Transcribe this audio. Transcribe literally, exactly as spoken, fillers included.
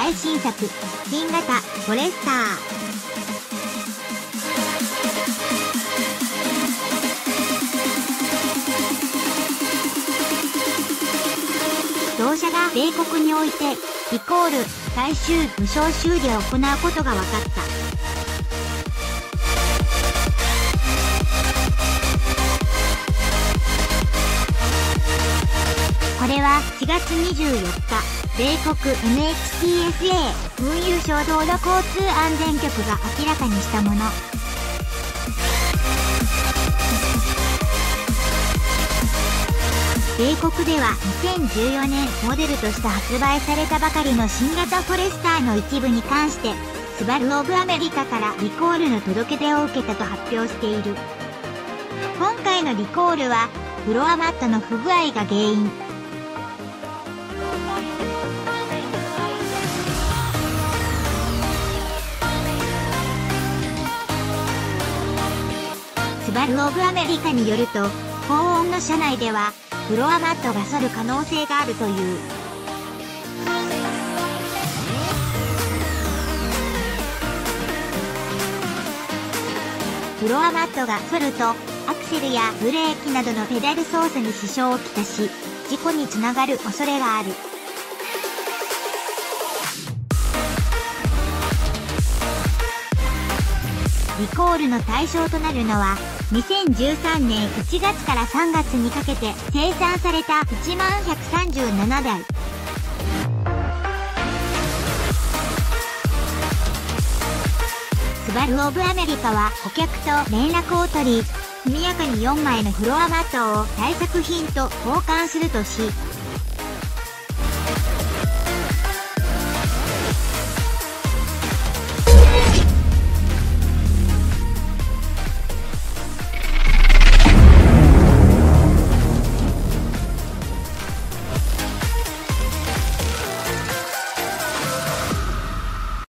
最新作、新型フォレスター。同社が米国においてリコール、最終無償修理を行うことが分かった。これはしがつにじゅうよっか、米国 エヌエイチティーエスエー 運輸省道路交通安全局が明らかにしたもの。米国ではにせんじゅうよねんモデルとして発売されたばかりの新型フォレスターの一部に関して、スバルオブアメリカからリコールの届け出を受けたと発表している。今回のリコールは、フロアマットの不具合が原因。スバルオブアメリカによると、高温の車内では、フロアマットが反る可能性があるという。フロアマットが反ると、アクセルやブレーキなどのペダル操作に支障をきたし、事故につながる恐れがある。リコールの対象となるのは、にせんじゅうさんねんいちがつからさんがつにかけて生産されたいちまんひゃくさんじゅうななだい。スバルオブアメリカは顧客と連絡を取り、速やかによんまいのフロアマットを対策品と交換するとし、